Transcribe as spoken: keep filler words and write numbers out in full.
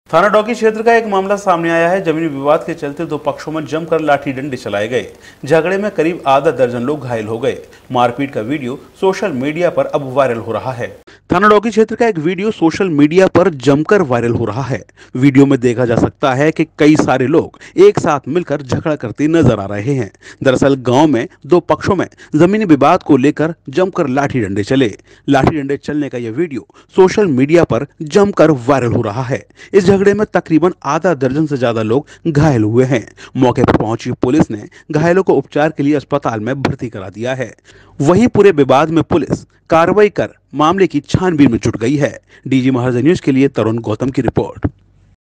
थाना डौकी क्षेत्र का एक मामला सामने आया है। जमीनी विवाद के चलते दो पक्षों में जमकर लाठी डंडे चलाए गए। झगड़े में करीब आधा दर्जन लोग घायल हो गए। मारपीट का वीडियो सोशल मीडिया पर अब वायरल हो रहा है। थाना डौकी क्षेत्र का एक वीडियो सोशल मीडिया पर जमकर वायरल हो रहा है। वीडियो में देखा जा सकता है कि कई सारे लोग एक साथ मिलकर झगड़ा करते नजर आ रहे हैं। दरअसल गांव में दो पक्षों में जमीनी विवाद को लेकर जमकर लाठी डंडे चले। लाठी डंडे चलने का यह वीडियो सोशल मीडिया पर जमकर वायरल हो रहा है। इस झगड़े में तकरीबन आधा दर्जन से ज्यादा लोग घायल हुए हैं। मौके पर पहुंची पुलिस ने घायलों को उपचार के लिए अस्पताल में भर्ती करा दिया है। वहीं पूरे विवाद में पुलिस कार्रवाई कर मामले की छानबीन में जुट गई है। डीजी महाराजा न्यूज के लिए तरुण गौतम की रिपोर्ट।